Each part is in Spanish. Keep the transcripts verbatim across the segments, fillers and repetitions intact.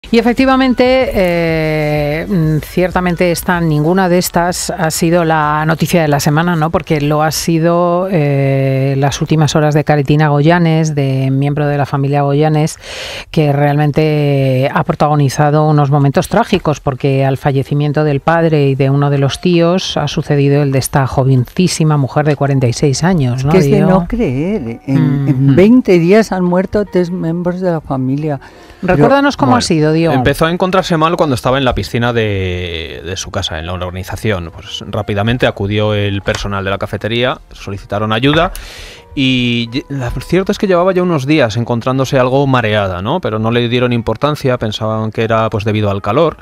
Y efectivamente, eh, ciertamente esta, ninguna de estas ha sido la noticia de la semana, ¿no? Porque lo ha sido eh, las últimas horas de Caritina Goyanes, de miembro de la familia Goyanes, que realmente ha protagonizado unos momentos trágicos, porque al fallecimiento del padre y de uno de los tíos ha sucedido el de esta jovencísima mujer de cuarenta y seis años, ¿no? Que es de no creer. En, mm. en veinte días han muerto tres miembros de la familia. Recuérdanos cómo bueno, ha sido, Diego. Empezó a encontrarse mal cuando estaba en la piscina de, de su casa, en la organización. Pues rápidamente acudió el personal de la cafetería, solicitaron ayuda y lo cierto es que llevaba ya unos días encontrándose algo mareada, ¿no? Pero no le dieron importancia, pensaban que era pues debido al calor.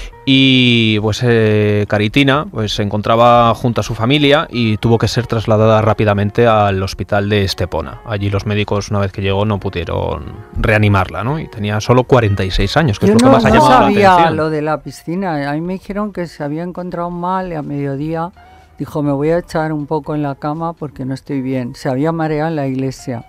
Y pues eh, Caritina pues se encontraba junto a su familia y tuvo que ser trasladada rápidamente al hospital de Estepona. Allí los médicos, una vez que llegó, no pudieron reanimarla, ¿no? Y tenía solo cuarenta y seis años, que Yo es lo no, que más ha no llamado la sabía atención. lo de la piscina. A mí me dijeron que se había encontrado mal y a mediodía dijo, me voy a echar un poco en la cama porque no estoy bien. Se había mareado en la iglesia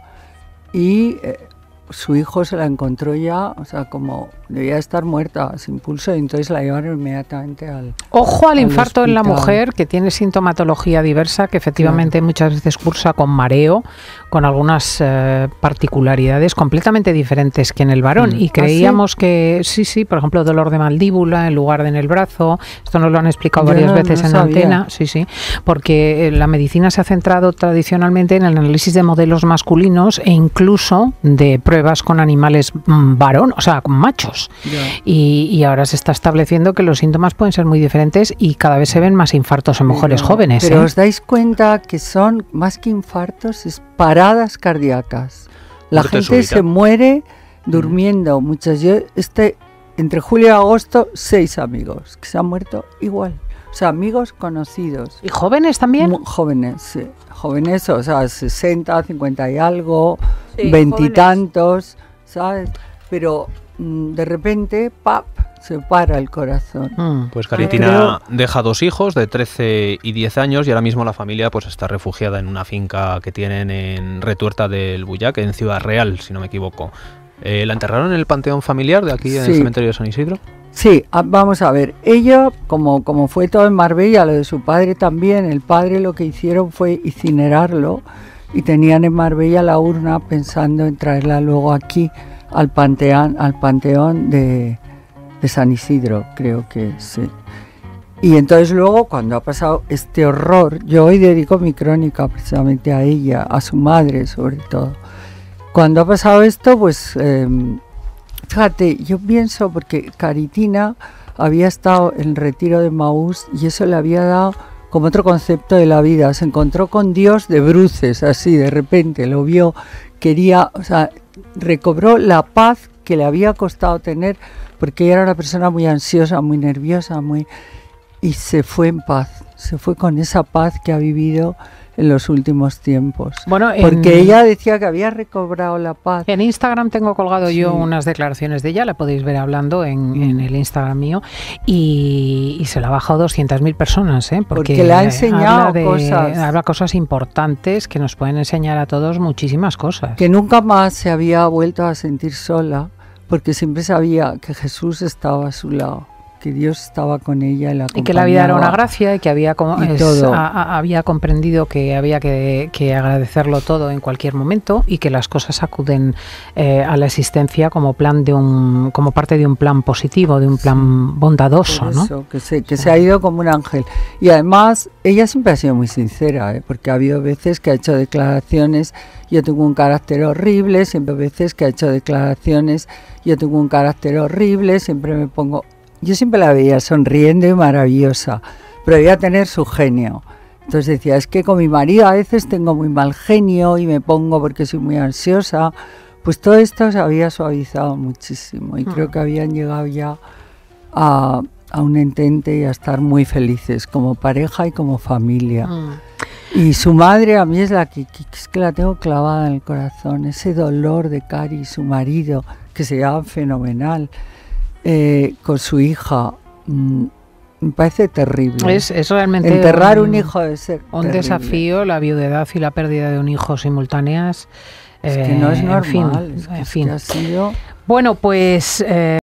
y eh, su hijo se la encontró ya, o sea, como debía estar muerta, sin pulso, y entonces la llevaron inmediatamente al Ojo al, al infarto hospital. En la mujer, que tiene sintomatología diversa, que efectivamente claro. muchas veces cursa con mareo, con algunas eh, particularidades completamente diferentes que en el varón. Mm. Y creíamos ¿Ah, sí? que, sí, sí, por ejemplo, dolor de mandíbula en lugar de en el brazo. Esto nos lo han explicado Yo varias no, veces no en sabía. Antena. Sí, sí, porque la medicina se ha centrado tradicionalmente en el análisis de modelos masculinos e incluso de pruebas con animales mmm, varón, o sea, con machos. Yeah. Y, y ahora se está estableciendo que los síntomas pueden ser muy diferentes y cada vez se ven más infartos en mujeres pero, jóvenes. Pero ¿eh? os dais cuenta que son más que infartos, es paradas cardíacas. La gente súbita. Se muere durmiendo. Mm. Muchas. Yo, este, entre julio y agosto, seis amigos que se han muerto igual. O sea, amigos conocidos. ¿Y jóvenes también? Muy jóvenes, sí. Jóvenes, o sea, sesenta, cincuenta y algo, veintitantos, ¿sabes? Pero mm, de repente, ¡pap!, se para el corazón. Mm. Pues Caritina creo... deja dos hijos de trece y diez años y ahora mismo la familia pues está refugiada en una finca que tienen en Retuerta del Bullac, en Ciudad Real, si no me equivoco. Eh, ¿La enterraron en el panteón familiar de aquí, sí. en el cementerio de San Isidro? Sí, a, vamos a ver, ella, como, como fue todo en Marbella, lo de su padre también, el padre lo que hicieron fue incinerarlo y tenían en Marbella la urna pensando en traerla luego aquí al panteón, al panteón de, de San Isidro, creo que sí. Y entonces luego, cuando ha pasado este horror, yo hoy dedico mi crónica precisamente a ella, a su madre sobre todo. Cuando ha pasado esto, pues... Eh, fíjate, yo pienso, porque Caritina había estado en el retiro de Maús y eso le había dado como otro concepto de la vida. Se encontró con Dios de bruces, así, de repente, lo vio, quería, o sea, recobró la paz que le había costado tener, porque ella era una persona muy ansiosa, muy nerviosa, muy y se fue en paz, se fue con esa paz que ha vivido en los últimos tiempos. Bueno, porque en, ella decía que había recobrado la paz. En Instagram tengo colgado sí. yo unas declaraciones de ella, la podéis ver hablando en, mm. en el Instagram mío, y, y se la ha bajado doscientas mil personas, ¿eh? porque, porque le ha enseñado habla de, cosas. Habla cosas importantes que nos pueden enseñar a todos muchísimas cosas. Que nunca más se había vuelto a sentir sola, porque siempre sabía que Jesús estaba a su lado, que Dios estaba con ella y la acompañaba. Y que la vida era una gracia y que había, como, es, a, a, había comprendido que había que, que agradecerlo todo en cualquier momento y que las cosas acuden eh, a la existencia como plan de un, como parte de un plan positivo, de un plan sí, bondadoso, eso, ¿no? Que se, que se ha ido como un ángel. Y además, ella siempre ha sido muy sincera, ¿eh? Porque ha habido veces que ha hecho declaraciones, yo tengo un carácter horrible, siempre veces que ha hecho declaraciones, yo tengo un carácter horrible, siempre me pongo... Yo siempre la veía sonriendo y maravillosa, pero debía tener su genio. Entonces decía, es que con mi marido a veces tengo muy mal genio y me pongo porque soy muy ansiosa. Pues todo esto se había suavizado muchísimo y mm. creo que habían llegado ya a, a un entente y a estar muy felices como pareja y como familia. Mm. Y su madre a mí es la que, que, es que la tengo clavada en el corazón, ese dolor de Cari y su marido, que se llama fenomenal. Eh, con su hija, mm, me parece terrible. Es, es realmente enterrar un, un hijo debe ser un terrible. Desafío, la viudedad y la pérdida de un hijo simultáneas. Es eh, que no es normal, en fin, es que, en es fin. que ha sido... Bueno, pues... Eh,